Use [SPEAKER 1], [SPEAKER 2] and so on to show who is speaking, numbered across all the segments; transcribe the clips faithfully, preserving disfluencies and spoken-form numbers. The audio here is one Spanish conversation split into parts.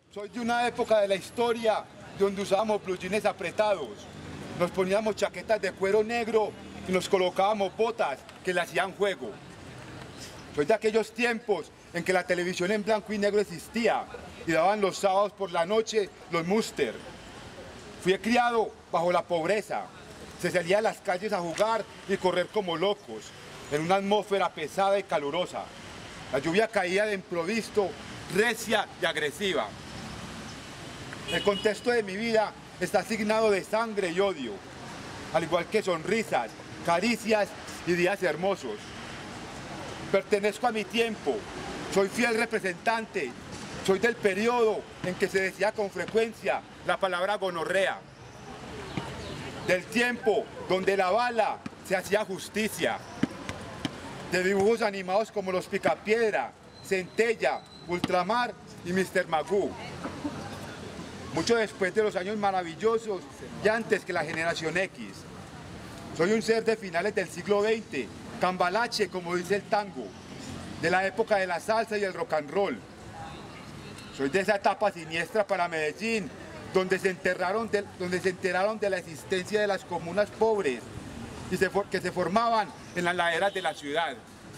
[SPEAKER 1] Soy de una época de la historia donde usábamos blue jeans apretados, nos poníamos chaquetas de cuero negro y nos colocábamos botas que le hacían juego. Soy de aquellos tiempos en que la televisión en blanco y negro existía y daban los sábados por la noche los Muster. Fui criado bajo la pobreza, se salía a las calles a jugar y correr como locos, en una atmósfera pesada y calurosa. La lluvia caía de improviso, recia y agresiva. El contexto de mi vida está asignado de sangre y odio, al igual que sonrisas, caricias y días hermosos. Pertenezco a mi tiempo, soy fiel representante, soy del periodo en que se decía con frecuencia la palabra gonorrea, del tiempo donde la bala se hacía justicia, de dibujos animados como Los Picapiedra, Centella, Ultramar y mister Magoo. Mucho después de los años maravillosos y antes que la generación X. Soy un ser de finales del siglo veinte, cambalache como dice el tango, de la época de la salsa y el rock and roll. Soy de esa etapa siniestra para Medellín, donde se, enterraron de, donde se enteraron de la existencia de las comunas pobres y se, que se formaban en las laderas de la ciudad.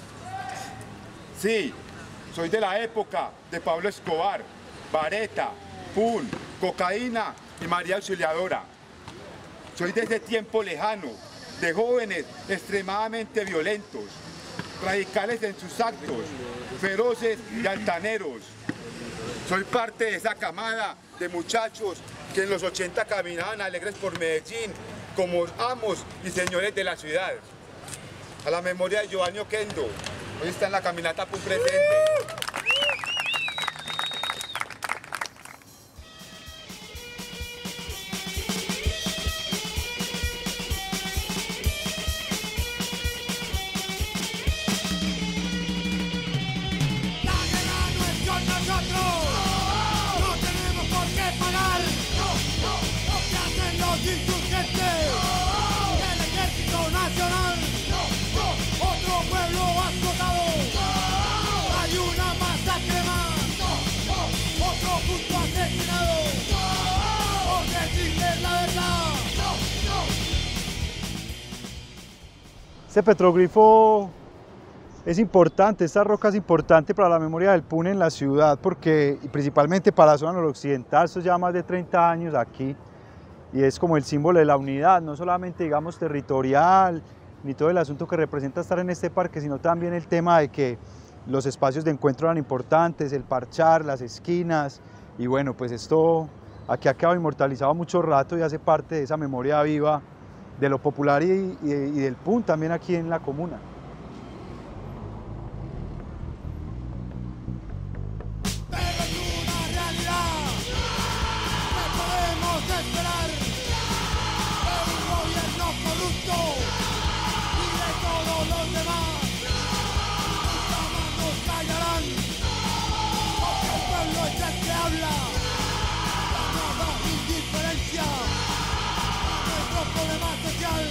[SPEAKER 1] Sí, soy de la época de Pablo Escobar, Vareta, Pun, cocaína y María Auxiliadora. Soy de ese tiempo lejano, de jóvenes extremadamente violentos, radicales en sus actos, feroces y altaneros. Soy parte de esa camada de muchachos que en los ochenta caminaban alegres por Medellín como amos y señores de la ciudad. A la memoria de Giovanni Oquendo, hoy está en la caminata Pun presente.
[SPEAKER 2] Este petroglifo es importante, esta roca es importante para la memoria del Pun en la ciudad, porque y principalmente para la zona noroccidental. Esto lleva más de treinta años aquí y es como el símbolo de la unidad, no solamente digamos territorial, ni todo el asunto que representa estar en este parque, sino también el tema de que los espacios de encuentro eran importantes, el parchar, las esquinas, y bueno, pues esto aquí ha quedado inmortalizado mucho rato y hace parte de esa memoria viva de lo popular y, y, y del Pun también aquí en la comuna.
[SPEAKER 3] Pero es una realidad que podemos esperar de un gobierno corrupto y de todos los demás. Nunca más nos callarán, porque el pueblo es el que habla. La nueva indiferencia a nuestro problema social.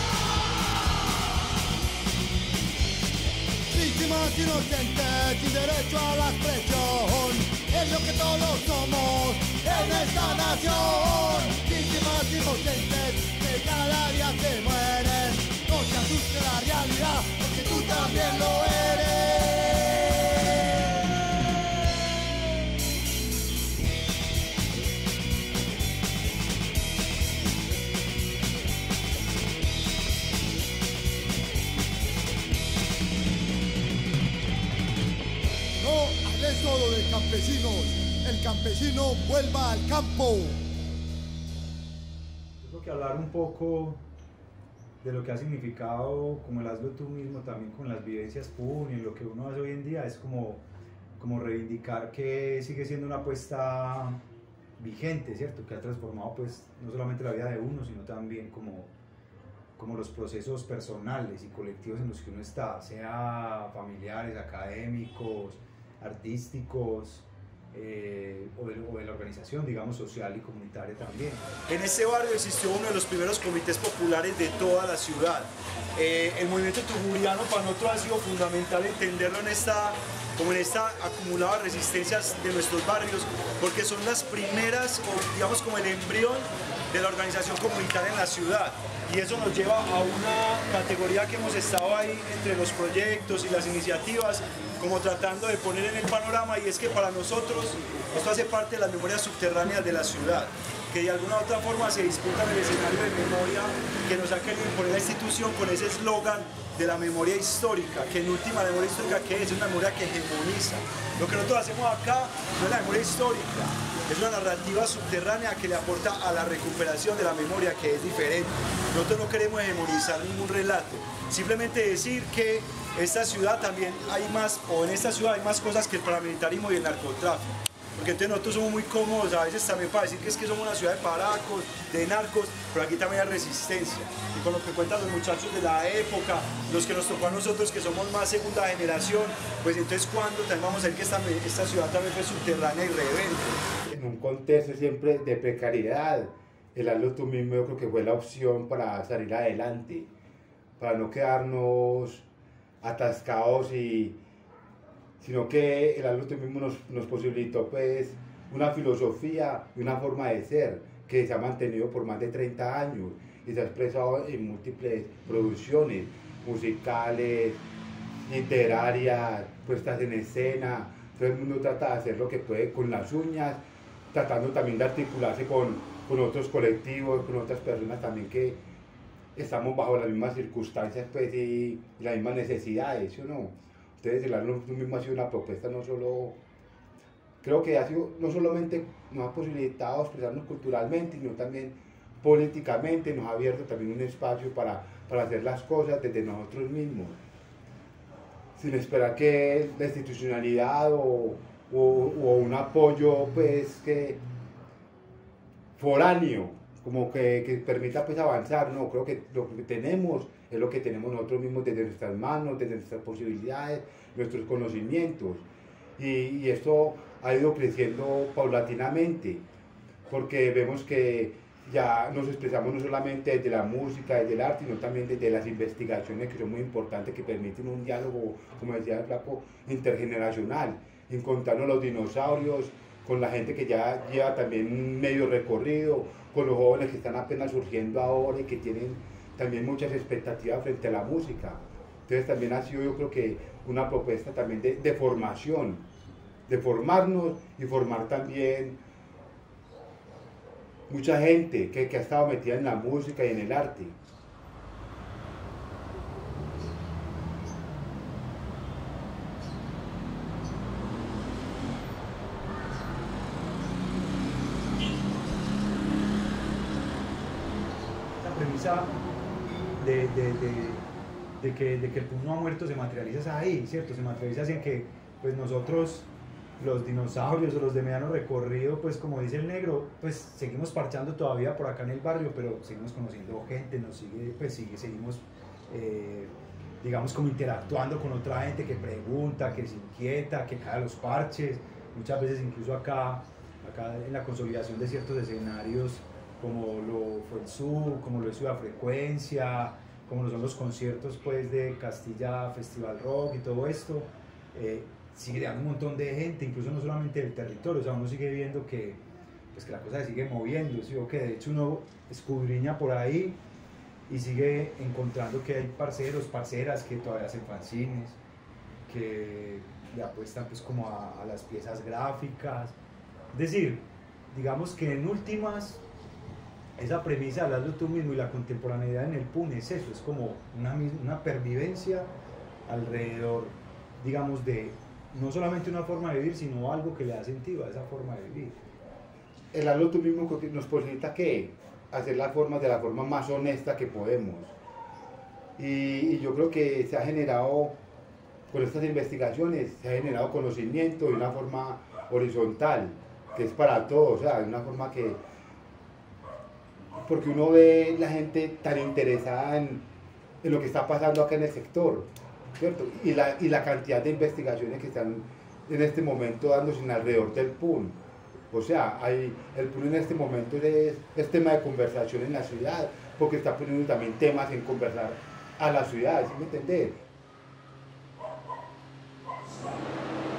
[SPEAKER 3] Víctimas inocentes sin derecho a la expresión, es lo que todos somos en esta nación. Víctimas inocentes que cada día se mueren, no te asuste la realidad, porque tú también lo eres. Solo de campesinos, el campesino vuelva al campo.
[SPEAKER 2] Tengo que hablar un poco de lo que ha significado, como lo has visto tú mismo también con las vivencias Pun y lo que uno hace hoy en día, es como, como reivindicar que sigue siendo una apuesta vigente, ¿cierto? Que ha transformado pues no solamente la vida de uno, sino también como, como los procesos personales y colectivos en los que uno está, sea familiares, académicos, artísticos, eh, o, de, o de la organización, digamos, social y comunitaria también.
[SPEAKER 4] En este barrio existió uno de los primeros comités populares de toda la ciudad. Eh, el movimiento tujuriano para nosotros ha sido fundamental entenderlo en esta como en esta acumulada resistencias de nuestros barrios, porque son las primeras, o digamos como el embrión de la organización comunitaria en la ciudad. Y eso nos lleva a una categoría que hemos estado ahí entre los proyectos y las iniciativas, como tratando de poner en el panorama, y es que para nosotros esto hace parte de las memorias subterráneas de la ciudad, que de alguna u otra forma se disputan el escenario de memoria que nos ha querido imponer la institución con ese eslogan de la memoria histórica, que en última la memoria histórica ¿qué es? Es una memoria que hegemoniza. Lo que nosotros hacemos acá no es la memoria histórica, es una narrativa subterránea que le aporta a la recuperación de la memoria, que es diferente. Nosotros no queremos hegemonizar ningún relato, simplemente decir que esta ciudad también hay más, o en esta ciudad hay más cosas que el paramilitarismo y el narcotráfico. Porque entonces nosotros somos muy cómodos a veces también para decir que es que somos una ciudad de paracos, de narcos, pero aquí también hay resistencia. Y con lo que cuentan los muchachos de la época, los que nos tocó a nosotros que somos más segunda generación, pues entonces cuando también vamos a ver que esta, esta ciudad también fue subterránea y rebelde.
[SPEAKER 5] En un contexto siempre de precariedad, el hazlo tú mismo yo creo que fue la opción para salir adelante, para no quedarnos atascados y sino que el hazlo tú mismo nos, nos posibilitó pues una filosofía y una forma de ser que se ha mantenido por más de treinta años y se ha expresado en múltiples producciones musicales, literarias, puestas en escena. Todo el mundo trata de hacer lo que puede con las uñas, tratando también de articularse con, con otros colectivos, con otras personas también que estamos bajo las mismas circunstancias pues, y, y las mismas necesidades, ¿sí o no? Entonces el hazlo tú mismo ha sido una propuesta no solo, creo que ha sido, no solamente nos ha posibilitado expresarnos culturalmente, sino también políticamente, nos ha abierto también un espacio para, para hacer las cosas desde nosotros mismos, sin esperar que la institucionalidad o, o, o un apoyo pues que foráneo, como que, que permita pues avanzar, no, creo que lo que tenemos es lo que tenemos nosotros mismos desde nuestras manos, desde nuestras posibilidades, nuestros conocimientos. Y, y esto ha ido creciendo paulatinamente, porque vemos que ya nos expresamos no solamente desde la música, desde el arte, sino también desde las investigaciones que son muy importantes, que permiten un diálogo, como decía el flaco, intergeneracional, encontrarnos los dinosaurios, con la gente que ya lleva también un medio recorrido, con los jóvenes que están apenas surgiendo ahora y que tienen también muchas expectativas frente a la música. Entonces también ha sido yo creo que una propuesta también de, de formación, de formarnos y formar también mucha gente que, que ha estado metida en la música y en el arte.
[SPEAKER 2] La premisa de, de, de, de, que, de que el P U N no ha muerto se materializa ahí, ¿cierto? Se materializa así en que pues nosotros, los dinosaurios o los de mediano recorrido, pues como dice el negro, pues seguimos parchando todavía por acá en el barrio, pero seguimos conociendo gente, nos sigue, pues sigue, seguimos, eh, digamos, como interactuando con otra gente que pregunta, que se inquieta, que cae a los parches, muchas veces incluso acá, acá en la consolidación de ciertos escenarios, como lo fue el S U, como lo es Ciudad Frecuencia, como lo son los conciertos pues, de Castilla Festival Rock y todo esto, eh, sigue llegando un montón de gente, incluso no solamente del territorio, o sea, uno sigue viendo que, pues, que la cosa se sigue moviendo, ¿sí? O que de hecho uno escudriña por ahí y sigue encontrando que hay parceros, parceras que todavía hacen fanzines, que le apuestan pues como a, a las piezas gráficas, es decir, digamos que en últimas, esa premisa de hazlo tú mismo y la contemporaneidad en el P U N es eso, es como una, una pervivencia alrededor, digamos, de no solamente una forma de vivir, sino algo que le da sentido a esa forma de vivir.
[SPEAKER 5] El hazlo tú mismo nos posibilita que hacer las formas de la forma más honesta que podemos. Y, y yo creo que se ha generado, con estas investigaciones, se ha generado conocimiento de una forma horizontal, que es para todos, o sea, de una forma que porque uno ve la gente tan interesada en, en lo que está pasando acá en el sector, ¿cierto? Y la, y la cantidad de investigaciones que están en este momento dándose alrededor del P U N. O sea, hay, el P U N en este momento es, es tema de conversación en la ciudad, porque está poniendo también temas en conversar a la ciudad, ¿sí me entendés?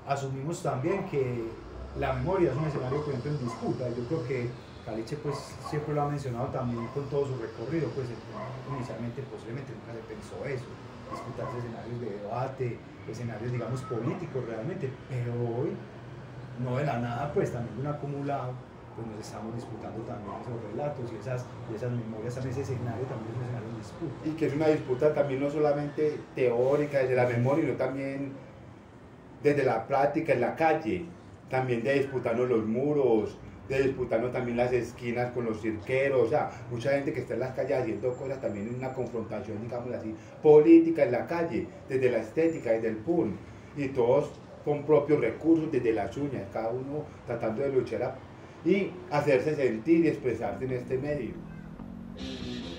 [SPEAKER 2] asumimos también que la memoria es un escenario, por ejemplo, en disputa. Yo creo que Caliche pues siempre lo ha mencionado también con todo su recorrido, pues inicialmente posiblemente nunca se pensó eso, disputarse escenarios de debate, escenarios digamos políticos realmente, pero hoy no de la nada pues también de un acumulado pues nos estamos disputando también esos relatos y esas, y esas memorias, también ese escenario también es un escenario de disputa.
[SPEAKER 5] Y que es una disputa también no solamente teórica desde la memoria, sino también desde la práctica en la calle, también de disputarnos los muros, de disputarnos también las esquinas con los cirqueros, o sea, mucha gente que está en las calles haciendo cosas también en una confrontación, digamos así, política en la calle, desde la estética, desde el pun, y todos con propios recursos, desde las uñas, cada uno tratando de luchar a, y hacerse sentir y expresarse en este medio.